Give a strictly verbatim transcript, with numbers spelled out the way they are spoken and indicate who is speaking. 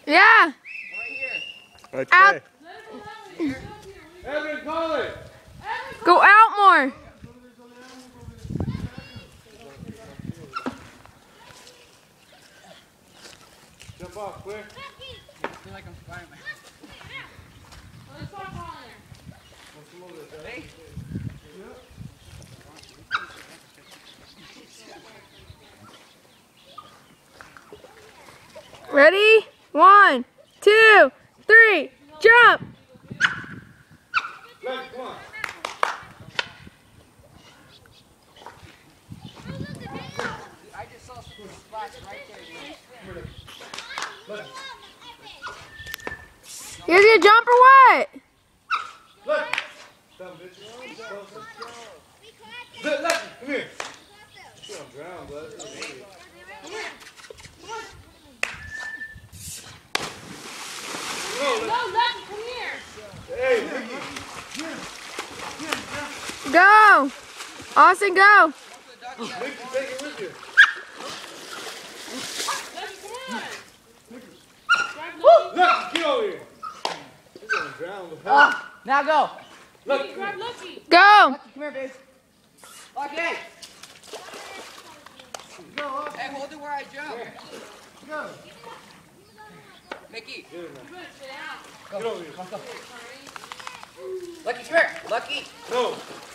Speaker 1: Yeah.
Speaker 2: Right here.
Speaker 3: Right
Speaker 1: Out.
Speaker 3: there. Evan, call it.
Speaker 1: Go out more.
Speaker 3: Jump off, quick.
Speaker 2: I feel like I'm Spider-Man. Hey.
Speaker 1: Ready? One, two, three, jump.
Speaker 3: Left, come on.
Speaker 2: I just saw some spots right there, dude.
Speaker 1: You guys gonna jump or what?
Speaker 3: Look. Dumb bitch. Look, look, come here. You're gonna drown, bud.
Speaker 4: Go, Lucky, come here.
Speaker 3: Hey, Ricky.
Speaker 1: Go. Austin, go.
Speaker 3: Ricky, take it with you.
Speaker 4: Lucky, come on.
Speaker 3: Look, get over here. You're gonna drown.
Speaker 2: Ah, now go.
Speaker 3: Look,
Speaker 4: Grab Lucky.
Speaker 1: Go.
Speaker 2: Lucky, come here, babe. Lucky. Hey, hold it where I jump.
Speaker 3: go.
Speaker 2: Mickey.
Speaker 3: Get in there.
Speaker 4: Good, sit down.
Speaker 3: Get over here.
Speaker 2: Lucky, come here. Lucky.
Speaker 3: No.